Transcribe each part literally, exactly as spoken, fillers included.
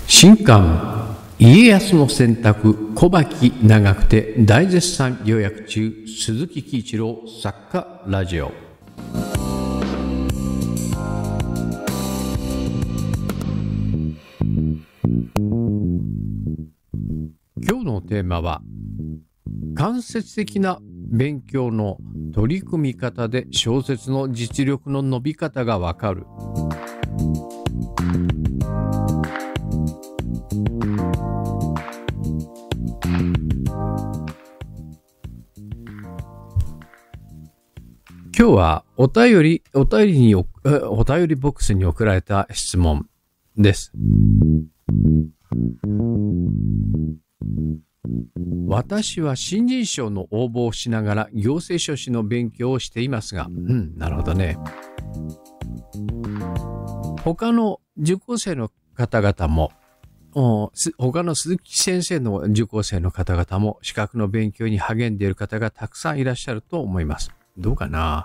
新刊家康の選択小牧長久手大絶賛予約中鈴木喜一郎作家ラジオ。今日のテーマは間接的な勉強の取り組み方で小説の実力の伸び方がわかる。今日はお便り、お便りに、お便りボックスに送られた質問です。私は新人賞の応募をしながら行政書士の勉強をしていますが、うん、なるほどね。他の受講生の方々も、他の鈴木先生の受講生の方々も資格の勉強に励んでいる方がたくさんいらっしゃると思います。どうかな。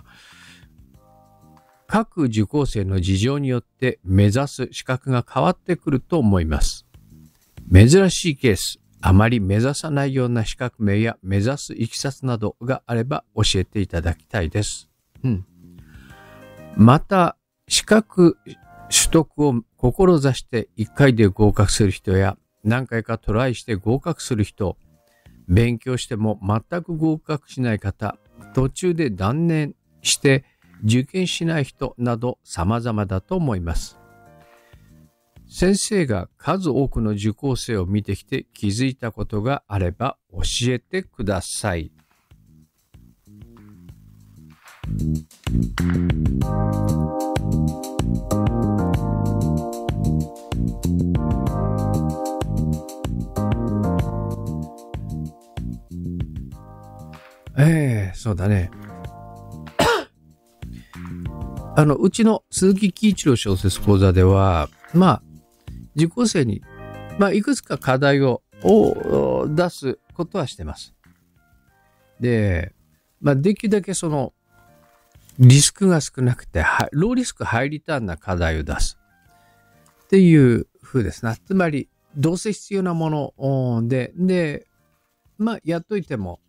各受講生の事情によって目指す資格が変わってくると思います。珍しいケース、あまり目指さないような資格名や目指すいきさつなどがあれば教えていただきたいです。うん。また、資格取得を志していっかいで合格する人や何回かトライして合格する人、勉強しても全く合格しない方、途中で断念して受験しない人など様々だと思います。先生が数多くの受講生を見てきて気づいたことがあれば教えてください。ええ、そうだね。あの、うちの鈴木喜一郎小説講座では、まあ、受講生に、まあ、いくつか課題をを出すことはしてます。で、まあ、できるだけその、リスクが少なくて、ローリスクハイリターンな課題を出す。っていう風ですな。つまり、どうせ必要なもので、で、まあ、やっといても、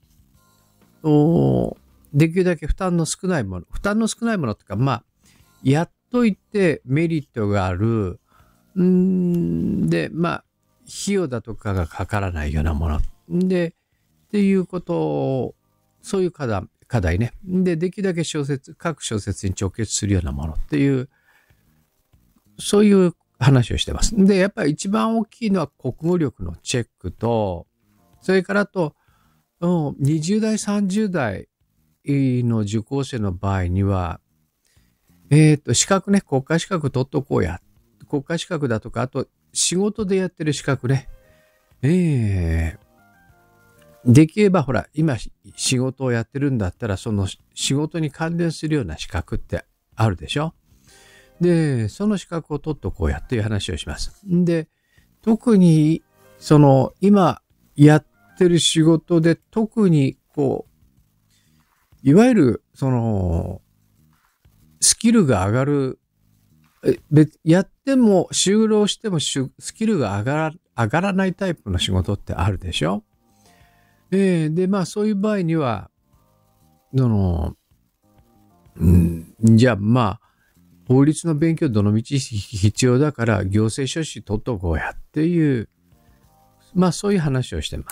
できるだけ負担の少ないもの、負担の少ないものとか、まあ、やっといてメリットがある、んで、まあ、費用だとかがかからないようなもの。で、っていうことを、そういう課題、課題ね。で、できるだけ小説、各小説に直結するようなものっていう、そういう話をしてます。で、やっぱり一番大きいのは国語力のチェックと、それからと、にじゅう代、さんじゅう代の受講生の場合には、えっと、資格ね、国家資格取っとこうや。国家資格だとか、あと、仕事でやってる資格ね。ええー、できればほら、今仕事をやってるんだったら、その仕事に関連するような資格ってあるでしょ。で、その資格を取っとこうやっていう話をします。で、特に、その、今やってる仕事で特に、こう、いわゆる、その、スキルが上がる、やっても、就労してもスキルが上がら、上がらないタイプの仕事ってあるでしょ。えー、で、まあそういう場合には、その、うん、じゃあまあ、法律の勉強どのみち必要だから行政書士取っとこうやっていう、まあそういう話をしてます。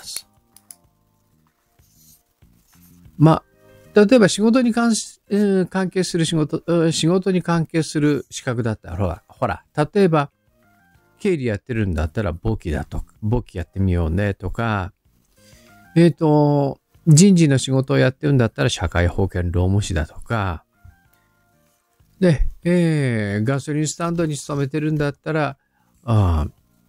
まあ、例えば仕事に関し、えー、関係する仕事、仕事に関係する資格だったら、ほら、ほら、例えば、経理やってるんだったら簿記だとか、簿記やってみようねとか、えっと、人事の仕事をやってるんだったら社会保険労務士だとか、で、えー、ガソリンスタンドに勤めてるんだったら、あ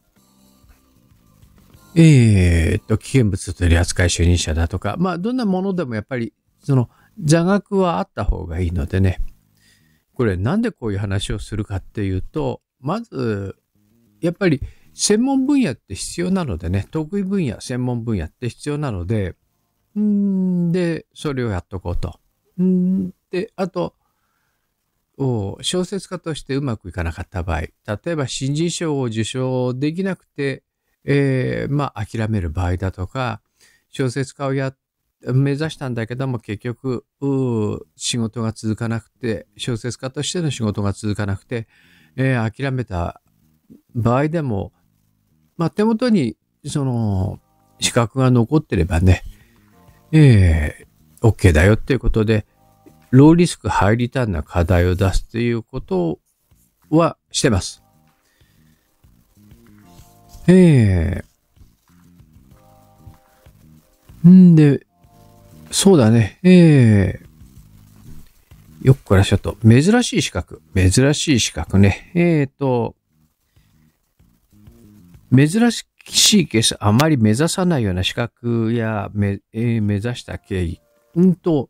えー、っと、危険物取扱主任者だとか、まあ、どんなものでもやっぱり、その座学はあった方がいいのでね。これなんでこういう話をするかっていうと、まず、やっぱり専門分野って必要なのでね、得意分野、専門分野って必要なので、んで、それをやっとこうと。んで、あと、 小説家としてうまくいかなかった場合、例えば新人賞を受賞できなくて、えー、まあ諦める場合だとか、小説家をや目指したんだけども結局仕事が続かなくて、小説家としての仕事が続かなくて、えー、諦めた場合でも、まあ手元にその資格が残ってればね、えー、OK だよっていうことで、ローリスクハイリターンな課題を出すということはしてます。えー、んで、そうだね。えー、よっこらしょと。珍しい資格。珍しい資格ね。えーと、珍しいケース、あまり目指さないような資格や、めえー、目指した経緯。うんと、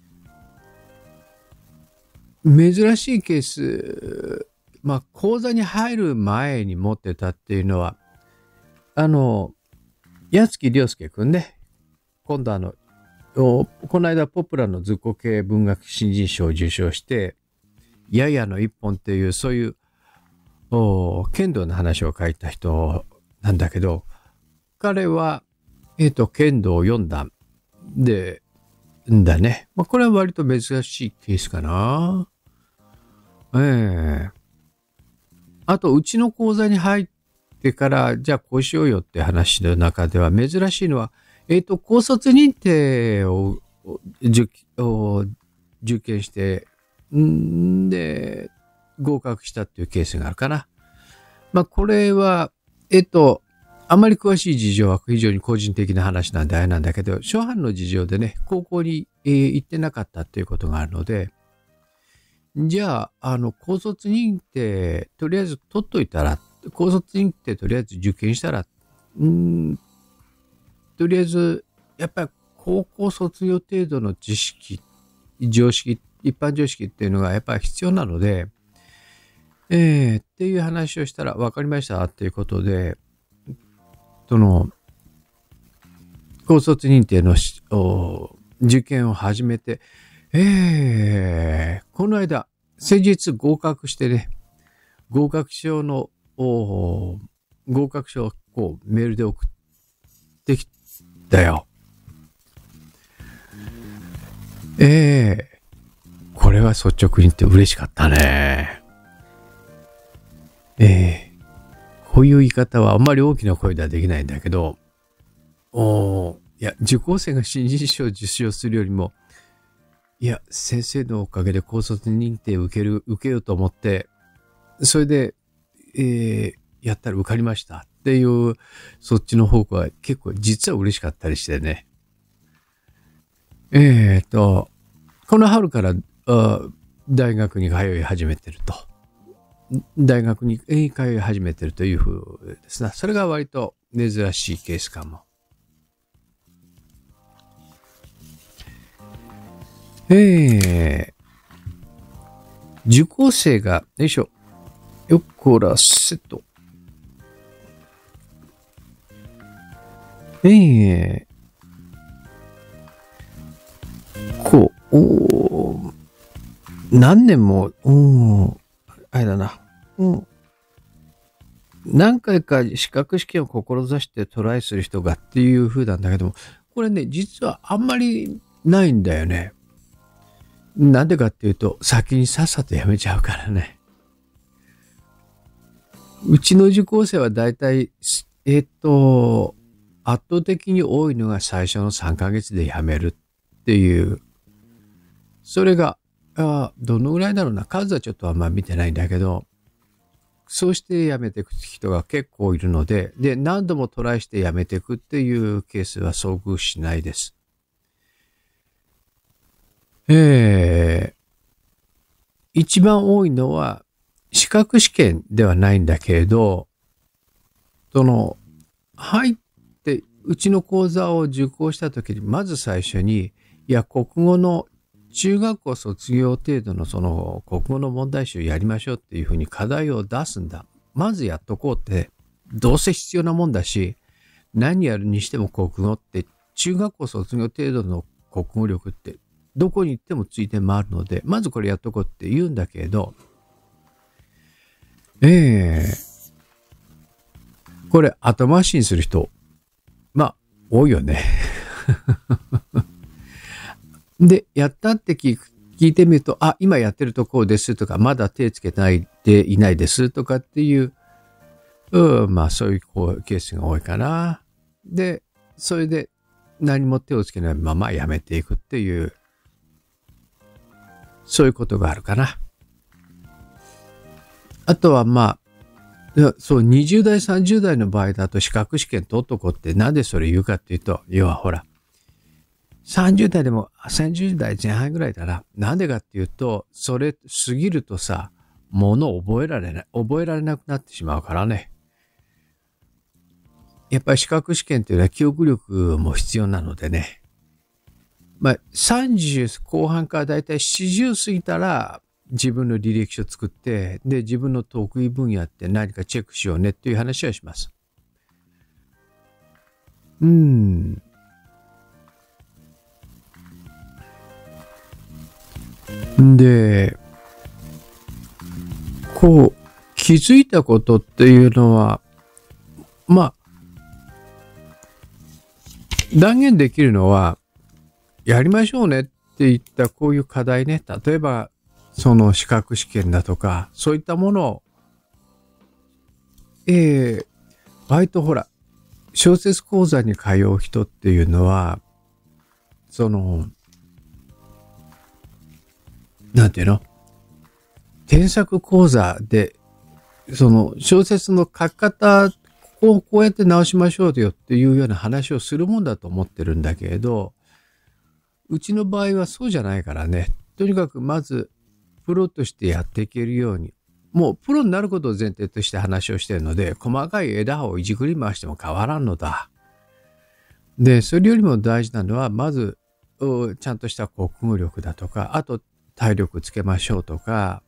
珍しいケース、まあ、講座に入る前に持ってたっていうのは、あの、矢月亮介くんね。今度あの、この間ポプラの図工系文学新人賞を受賞して、ややの一本っていう、そういう、剣道の話を書いた人なんだけど、彼は、えっと、剣道を読んだんで、んだね。まあ、これは割と珍しいケースかな。ええー。あと、うちの講座に入ってから、じゃあこうしようよって話の中では、珍しいのは、えっと、高卒認定を受受験して、んで、合格したっていうケースがあるかな。まあ、これは、えっと、あまり詳しい事情は非常に個人的な話なんであれなんだけど、初版の事情でね、高校に、えー、行ってなかったっていうことがあるので、じゃあ、あの、高卒認定、とりあえず取っといたら、高卒認定とりあえず受験したら、んとりあえず、やっぱり高校卒業程度の知識、常識、一般常識っていうのがやっぱり必要なので、えー、っていう話をしたら、わかりましたっていうことで、その、高卒認定の受験を始めて、えー、この間、先日合格してね、合格証の、合格証をこうメールで送ってきたよ。えー、これは率直に言って嬉しかったね。えー、こういう言い方はあんまり大きな声ではできないんだけど、おいや、受講生が新人賞を受賞するよりも、いや、先生のおかげで高卒認定を受ける、受けようと思って、それで、えー、やったら受かりましたっていう、そっちの方向は結構実は嬉しかったりしてね。えーと、この春から大学に通い始めてると。大学に通い始めてるというふうですな。それが割と珍しいケースかも。えー、受講生が、よいしょ、よっこらせと。えー、こう、お何年も、おあれだな、うん。何回か資格試験を志してトライする人がっていう風なんだけども、これね、実はあんまりないんだよね。なんでかっていうと、先にさっさとやめちゃうからね。うちの受講生はだいたい、えっと、圧倒的に多いのが最初のさんかげつで辞めるっていう。それが、あどのぐらいだろうな。数はちょっとあんま見てないんだけど、そうして辞めていく人が結構いるので、で、何度もトライして辞めていくっていうケースは遭遇しないです。えー、一番多いのは資格試験ではないんだけれど、その、入ってうちの講座を受講したときに、まず最初に、いや、国語の中学校卒業程度のその国語の問題集やりましょうっていうふうに課題を出すんだ。まずやっとこうって、どうせ必要なもんだし、何やるにしても国語って、中学校卒業程度の国語力ってどこに行ってもついて回るので、まずこれやっとこうって言うんだけど、ええー、これ後回しにする人、まあ、多いよね。で、やったって聞く聞いてみると、あ、今やってるとこうですとか、まだ手つけてないでいないですとかっていう、うん、まあそういうこうケースが多いかな。で、それで何も手をつけないままやめていくっていう、そういうことがあるかな。あとはまあ、そう、にじゅう代、さんじゅう代の場合だと資格試験取っとこうってなんでそれ言うかっていうと、要はほら、さんじゅう代でもさんじゅう代前半ぐらいだな。なんでかっていうと、それ過ぎるとさ、ものを覚えられない、覚えられなくなってしまうからね。やっぱり資格試験っていうのは記憶力も必要なのでね。まあ、さんじゅう後半からだいたいよんじゅう過ぎたら自分の履歴書作って、で、自分の得意分野って何かチェックしようねっていう話はします。うん。で、こう、気づいたことっていうのは、まあ、断言できるのは、やりましょうねっていったこういう課題ね。例えば、その資格試験だとか、そういったものを、えー、割とほら、小説講座に通う人っていうのは、その、なんていうの？添削講座で、その小説の書き方、ここをこうやって直しましょうよっていうような話をするもんだと思ってるんだけれど、うちの場合はそうじゃないからね。とにかくまず、プロとしてやっていけるように、もうプロになることを前提として話をしているので、細かい枝葉をいじくり回しても変わらんのだ。で、それよりも大事なのは、まず、ちゃんとした国語力だとか、あと、体力つけましょうとか、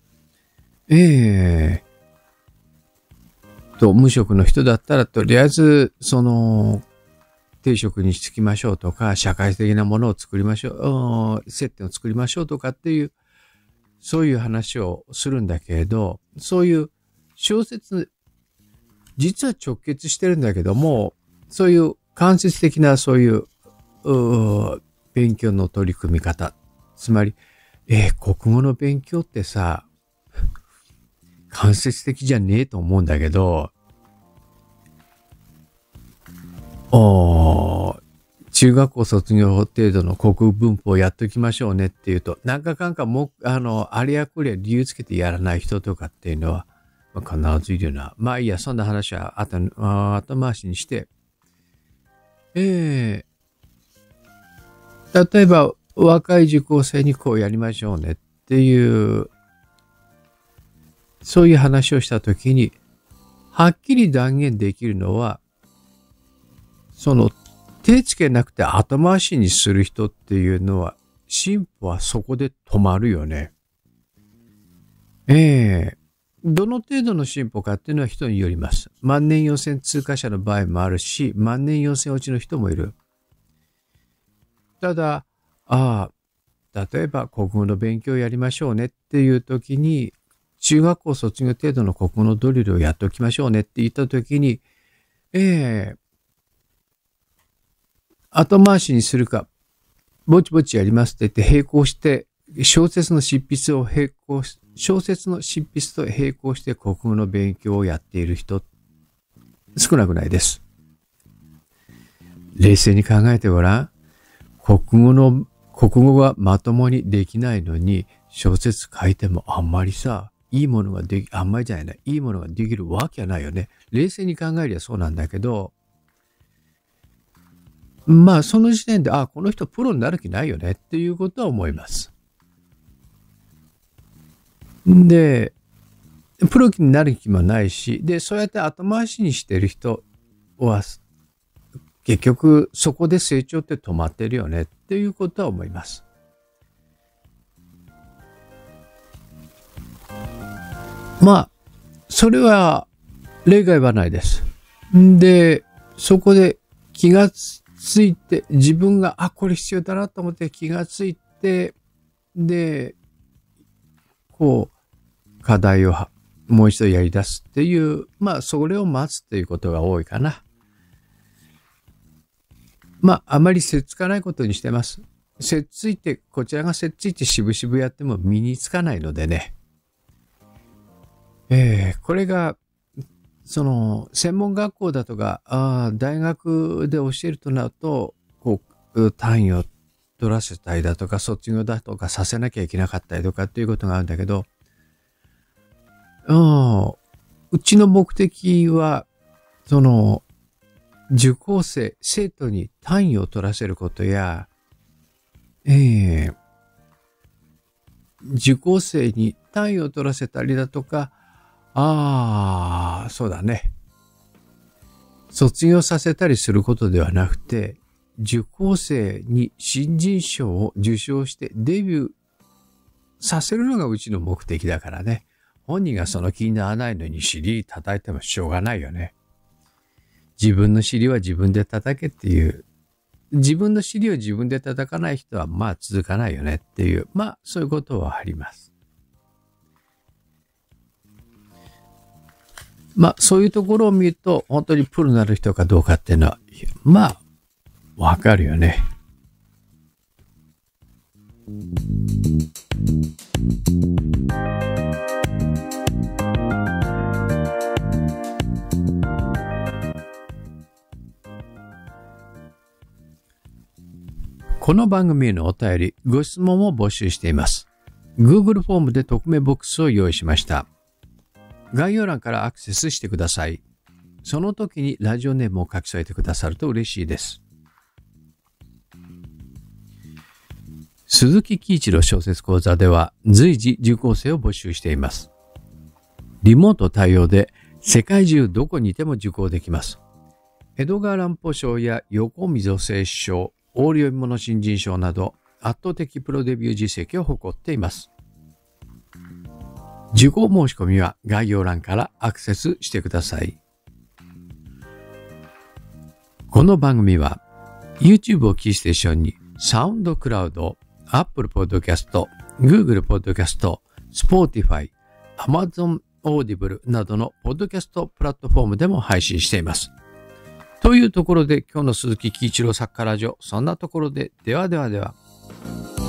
ええー、と、無職の人だったら、とりあえず、その、定職に就きましょうとか、社会的なものを作りましょう、接点を作りましょうとかっていう、そういう話をするんだけれど、そういう小説、実は直結してるんだけども、そういう間接的なそういう、う勉強の取り組み方、つまり、えー、国語の勉強ってさ、間接的じゃねえと思うんだけど、おー、中学校卒業程度の国語文法をやっときましょうねっていうと、なんかかんかもう、あの、あれやこれや理由つけてやらない人とかっていうのは、まあ、必ずいるよな。まあいいや、そんな話は後、後回しにして、えー、例えば、若い受講生にこうやりましょうねっていう、そういう話をしたときに、はっきり断言できるのは、その手つけなくて後回しにする人っていうのは、進歩はそこで止まるよね。ええー、どの程度の進歩かっていうのは人によります。万年予選通過者の場合もあるし、万年予選落ちの人もいる。ただ、ああ、例えば国語の勉強をやりましょうねっていう時に、中学校卒業程度の国語のドリルをやっておきましょうねって言った時に、ええー、後回しにするか、ぼちぼちやりますって言って並行して、小説の執筆を並行し、小説の執筆と並行して国語の勉強をやっている人、少なくないです。冷静に考えてごらん。国語の、国語がまともにできないのに、小説書いてもあんまりさ、いいものができ、あんまりじゃないな、いいものができるわけはないよね。冷静に考えりゃそうなんだけど、まあその時点で、あ、この人プロになる気ないよねっていうことは思います。で、プロになる気もないし、で、そうやって後回しにしてる人は、結局そこで成長って止まってるよねっていうことは思います。まあ、それは例外はないです。で、そこで気がついて、自分が、あ、これ必要だなと思って気がついて、で、こう、課題をもう一度やり出すっていう、まあ、それを待つっていうことが多いかな。まあ、あまりせっつかないことにしてます。せっついて、こちらがせっついて渋々やっても身につかないのでね。えー、これが、その、専門学校だとか、あ大学で教えるとなると、こう、単位を取らせたりだとか、卒業だとかさせなきゃいけなかったりとかっていうことがあるんだけど、うん、うちの目的は、その、受講生、生徒に単位を取らせることや、えー、受講生に単位を取らせたりだとか、ああ、そうだね。卒業させたりすることではなくて、受講生に新人賞を受賞してデビューさせるのがうちの目的だからね。本人がその気にならないのに尻叩いてもしょうがないよね。自分の尻は自分で叩けっていう。自分の尻を自分で叩かない人はまあ続かないよねっていう。まあそういうことはあります。まあそういうところを見ると本当にプロになる人かどうかっていうのはまあわかるよね。この番組へのお便り、ご質問を募集しています。Google フォームで匿名ボックスを用意しました。概要欄からアクセスしてください。その時にラジオネームを書き添えてくださると嬉しいです。鈴木喜一郎小説講座では随時受講生を募集しています。リモート対応で世界中どこにいても受講できます。江戸川乱歩賞や横溝正史賞、大読み物新人賞など圧倒的プロデビュー実績を誇っています。受講申し込みは概要欄からアクセスしてください。この番組は YouTube をキーステーションにサウンドクラウド、Apple Podcast、Google Podcast、Spotify、Amazon Audible などのポッドキャストプラットフォームでも配信しています。というところで今日の鈴木喜一郎作家ラジオ、そんなところで、ではではでは。